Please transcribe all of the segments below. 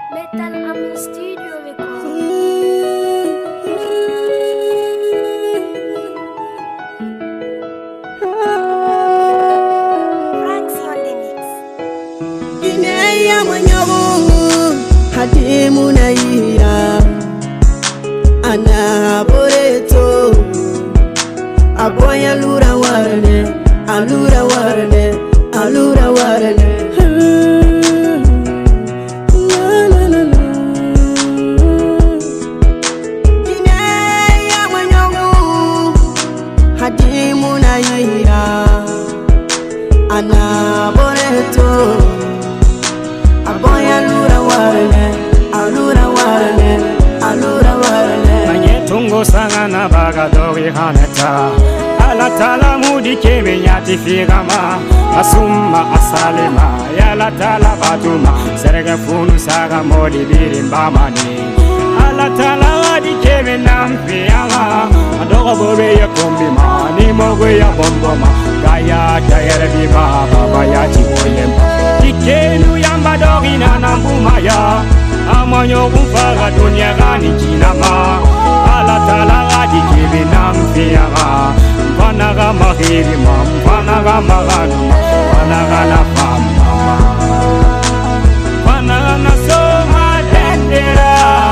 Metal Amin Studio Record. Franksy on the mix. Ineya manyabu hadimu na ira ana boreto aboya lura warne alura warne alura warne. Hadimu na ira ana boreto aboya lura warne alura warne alura warne. Manyetungo sana na baga dogi haneta ala tala mudi keme nyati figama asumma asalema yala tala batuma serega funu saga modi birimbamani ala tala wadi keme nampiyama adogo bobe ya kombima ni mogwe ya bomboma gaya tayere biba baba ya chiboyemba ikenu yamba dogi na nambuma ya amanyo kumfaga dunia gani jinama ala tala wadi keme nampiyama Panaga mahiri mam, panaga maganu, panaga na fama, panaga na soma tendera.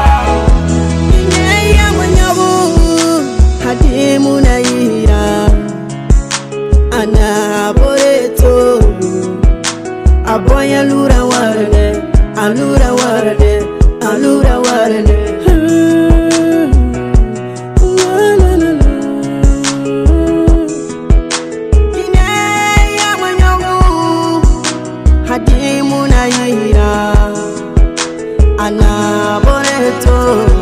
Ineya manyabu hadimu na ira ana boreto aboya lura warne alura warne alura warne. Hadimu na ira ana boreto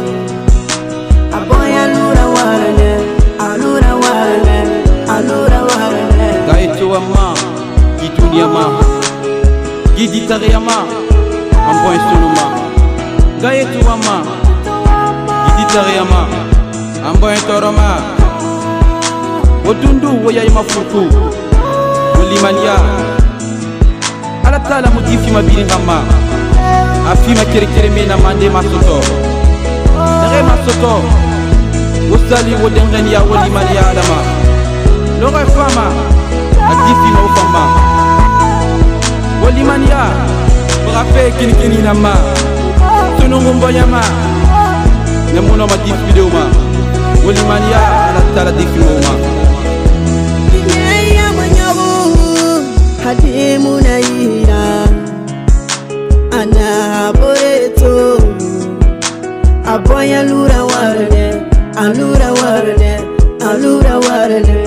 aboya lura warne alura warne alura warne. Gaito wama gitunia ma giditare ma ambo instruma. Gaito wama giditare ma ambo intoroma. Odundu woya mafuku olimania ala tala mudifi mabiri ngama afima kere mena mande masoto nare masoto wosali wodengani ya wolimania adama lora fama adifi ma ufama wolimania brafe kinikini nama sunu ngumbo yama nemuno madifi video ma wolimania ala tala difi ma. Hadimu na ira ana boreto aboya lura warne alura warne alura warne.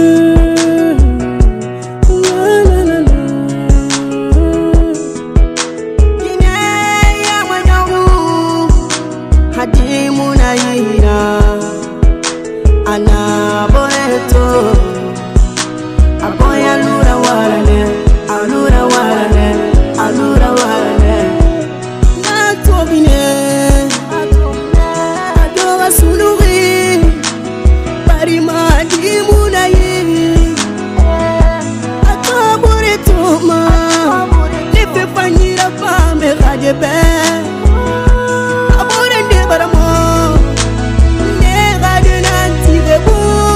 Ineya manyabu hadimu na ira ana boreto aboya lura warne alura warne alura warne. Natobine adoga sunuri bari madimu na yiri akabure toma lefe fanyira pame gadebe abure de baramo ne gadena tigebu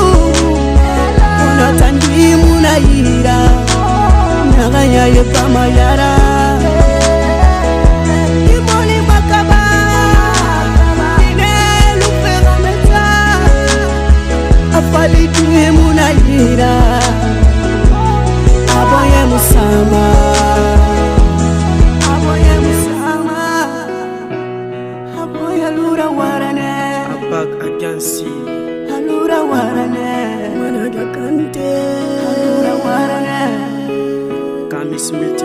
una tandimu na ira naganya ye kama yara imoni makaba ine lupe gameta afali timu na ira aboye musama aboye musama aboye lura warane Abag Agency alura warane managa kante alura warane Kamis